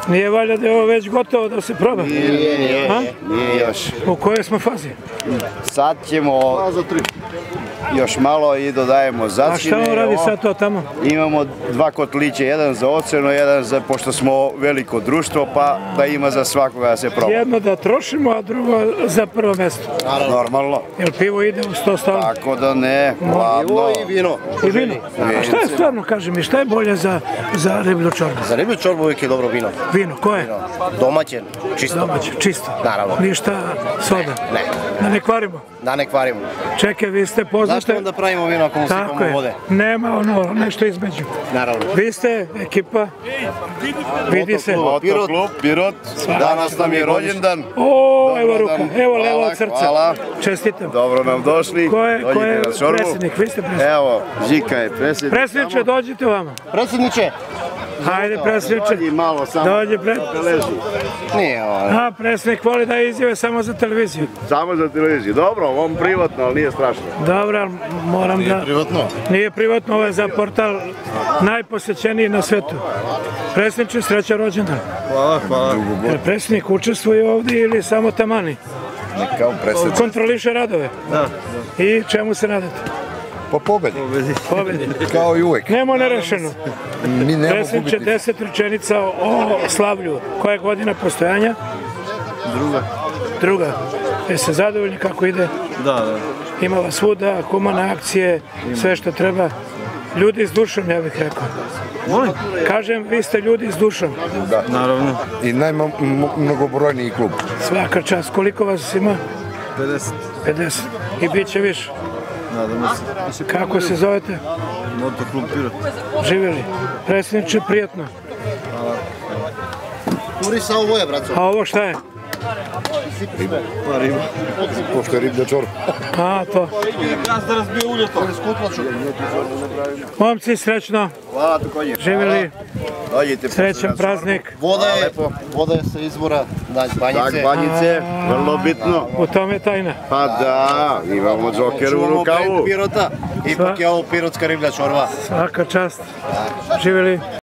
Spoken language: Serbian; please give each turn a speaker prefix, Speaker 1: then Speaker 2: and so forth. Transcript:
Speaker 1: Nije valjda da je ovo već gotovo da se proba?
Speaker 2: Nije još.
Speaker 1: U kojoj smo fazi?
Speaker 2: Sad ćemo još malo i dodajemo začine.
Speaker 1: A šta on radi sad to tamo?
Speaker 2: Imamo 2 kotlića, jedan za ocenu, jedan za, pošto smo veliko društvo, pa da ima za svakoga da se proba.
Speaker 1: Jedno da trošimo, a drugo za prvo mesto.
Speaker 2: Normalno.
Speaker 1: Jel pivo ide u 100 stalno?
Speaker 2: Tako da ne, hladno.
Speaker 3: I vino.
Speaker 1: I vino? A šta je stvarno, kaži mi, šta je bolje za riblju čorbu?
Speaker 3: Za riblju čorbu uvijek je dobro vino.
Speaker 1: Vino, koje?
Speaker 3: Domaćen, čisto.
Speaker 1: Domaće, čisto?
Speaker 3: Naravno.
Speaker 1: Ništa soda?
Speaker 3: Ne.
Speaker 1: Da ne kvarimo?
Speaker 3: Da ne kvarimo.
Speaker 1: Čekaj, vi ste poznate...
Speaker 3: Zašto onda pravimo vino ako mu sipamo vode?
Speaker 1: Nema ono, nešto između.
Speaker 3: Naravno.
Speaker 1: Vi ste ekipa, vidi se.
Speaker 2: Motoklub Pirot, danas nam je rođendan.
Speaker 1: O, evo ruka, evo levo od srca.
Speaker 2: Hvala.
Speaker 1: Čestitam.
Speaker 2: Dobro nam došli.
Speaker 1: Ko je
Speaker 2: Dođite na čorbu.
Speaker 1: predsjednik? Vi ste predsjednik.
Speaker 2: Evo, Žika je predsjednik.
Speaker 1: Predsjedniče, dođite vama.
Speaker 3: Predsjedniče!
Speaker 1: Hajde, predsjedniče.
Speaker 2: Dođi malo samo.
Speaker 1: Dođi,
Speaker 3: Nije ovo.
Speaker 1: A, predsjednik voli da izjave samo za televiziju.
Speaker 2: Samo za televiziju. Dobro, on privatno, ali nije strašno.
Speaker 1: Dobro, ali moram da...
Speaker 3: Privatno?
Speaker 1: Nije privatno, ovo je za portal najposjećeniji na svetu. Predsjedniče, sreća rođendan.
Speaker 3: Hvala, hvala.
Speaker 1: Jer predsjednik učestvuje ovdje ili samo tamani?
Speaker 2: Kao predsjednik.
Speaker 1: Kontroliše radove?
Speaker 3: Da.
Speaker 1: I čemu se nadate?
Speaker 4: Po pobedi.
Speaker 1: Pobedi.
Speaker 4: Kao i uvek.
Speaker 1: Nemo nerešeno.
Speaker 4: Mi nemamo
Speaker 1: Predsjedniče,
Speaker 4: gubitnici.
Speaker 1: 10 rečenica o slavlju. Koja je godina postojanja? Druga. Jeste zadovoljni kako ide?
Speaker 3: Da.
Speaker 1: Ima vas svuda, humane akcije, sve što treba. Ljudi s dušom, ja bih rekao.
Speaker 3: Molim?
Speaker 1: Kažem, vi ste ljudi s dušom.
Speaker 3: Naravno.
Speaker 4: I najmnogobrojniji klub.
Speaker 1: Svaka čast. Koliko vas ima?
Speaker 3: 50.
Speaker 1: 50. I bit će više.
Speaker 3: Nadamo se.
Speaker 1: Kako se zovete?
Speaker 3: Motoklub Pirot.
Speaker 1: Živjeli. Predsjedniče, prijatno.
Speaker 3: Kuri sa ovo je, braco.
Speaker 1: A ovo šta je?
Speaker 3: Pa riba.
Speaker 4: Pošto je riblja čorba.
Speaker 1: A, to.
Speaker 3: Gazda razbije ulje to.
Speaker 1: Momci, srećno.
Speaker 2: Hvala također.
Speaker 1: Živjeli.
Speaker 2: Dođite.
Speaker 1: Srećan praznik.
Speaker 3: Voda je sa izvora Banjice.
Speaker 2: Tak, Banjice, vrlo bitno.
Speaker 1: U tome je tajna.
Speaker 2: Pa da, imamo džoker u rukavu.
Speaker 3: Pirota. Ipak je ovo pirotska riblja čorba.
Speaker 1: Svaka čast. Živjeli.